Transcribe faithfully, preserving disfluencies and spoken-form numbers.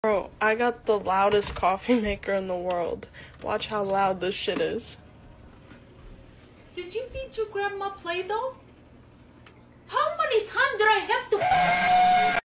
Bro, I got the loudest coffee maker in the world. Watch how loud this shit is. Did you feed your grandma Play-Doh?